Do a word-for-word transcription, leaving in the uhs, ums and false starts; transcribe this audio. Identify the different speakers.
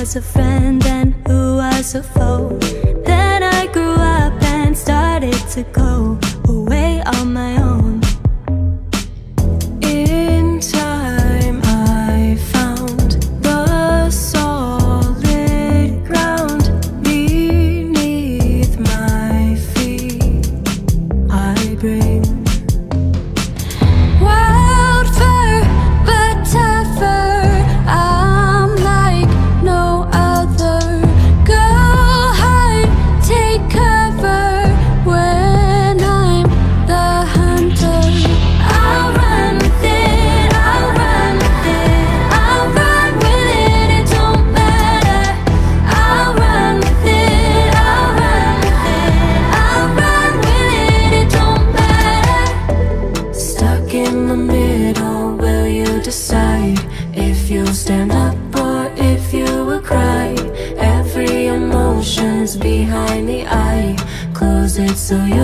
Speaker 1: was a friend and who was a foe. Then I grew up and started to go away on my own. In time I found the solid ground beneath my feet. I bring wild fur, but tougher. I'm like no other. Go hide, take cover when I'm the hunter. I'll run with it, I'll run with it, I'll run with it, it don't matter. I'll run with it, I'll run with it, I'll run with it, it don't matter. Stuck in the middle, will you decide if you'll stand up or if you will cry? Every emotion's behind the eye. Close it so you